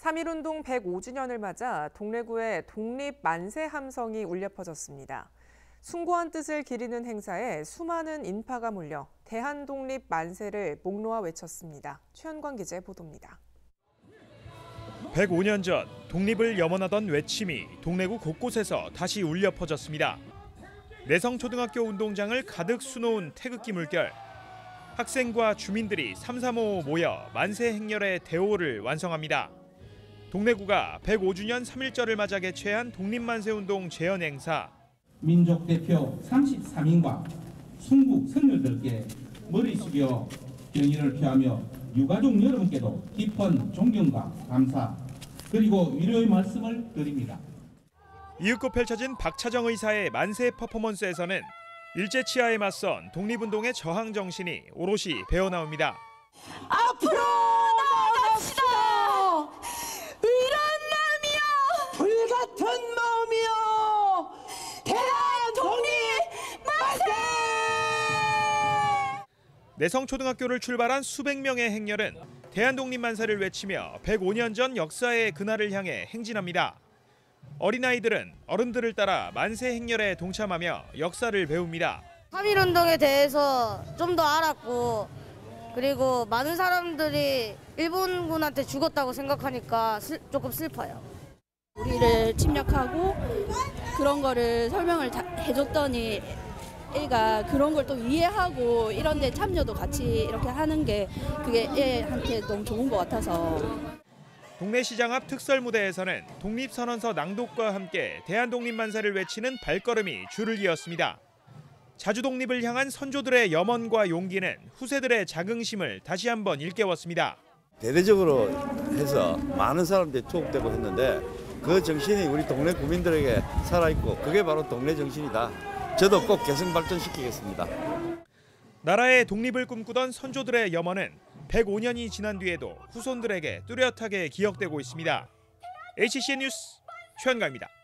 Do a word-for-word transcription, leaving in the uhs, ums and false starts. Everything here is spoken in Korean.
삼일운동 백오 주년을 맞아 동래구에 독립 만세 함성이 울려 퍼졌습니다. 숭고한 뜻을 기리는 행사에 수많은 인파가 몰려 대한독립 만세를 목놓아 외쳤습니다. 최현광 기자의 보도입니다. 백오 년 전 독립을 염원하던 외침이 동래구 곳곳에서 다시 울려 퍼졌습니다. 내성초등학교 운동장을 가득 수놓은 태극기 물결. 학생과 주민들이 삼삼오오 모여 만세 행렬의 대오를 완성합니다. 동래구가 백오 주년 삼일절을 맞아 개최한 독립만세운동 재현 행사. 민족 대표 삼십삼 인과 순국 선열들께 머리 숙여 경의를 표하며 유가족 여러분께도 깊은 존경과 감사 그리고 위로의 말씀을 드립니다. 이윽고 펼쳐진 박차정 의사의 만세 퍼포먼스에서는 일제치하에 맞선 독립운동의 저항 정신이 오롯이 배어나옵니다. 앞으로 나아갑시다. 위란 마음이여, 불같은 마음이여, 대한독립 만세! 내성초등학교를 출발한 수백 명의 행렬은 대한독립 만세를 외치며 백오 년 전 역사의 그날을 향해 행진합니다. 어린아이들은 어른들을 따라 만세 행렬에 동참하며 역사를 배웁니다. 삼일운동에 대해서 좀 더 알았고 그리고 많은 사람들이 일본군한테 죽었다고 생각하니까 슬, 조금 슬퍼요. 우리를 침략하고 그런 거를 설명을 다 해줬더니 애가 그런 걸 또 이해하고 이런 데 참여도 같이 이렇게 하는 게 그게 애한테 너무 좋은 것 같아서. 동래시장 앞 특설 무대에서는 독립선언서 낭독과 함께 대한독립만세를 외치는 발걸음이 줄을 이었습니다. 자주독립을 향한 선조들의 염원과 용기는 후세들의 자긍심을 다시 한번 일깨웠습니다. 대대적으로 해서 많은 사람들이 투입되고 했는데 그 정신이 우리 동네 구민들에게 살아있고 그게 바로 동네 정신이다. 저도 꼭 개성 발전시키겠습니다. 나라의 독립을 꿈꾸던 선조들의 염원은 백오 년이 지난 뒤에도 후손들에게 뚜렷하게 기억되고 있습니다. 에이치씨엔 뉴스 최현광입니다.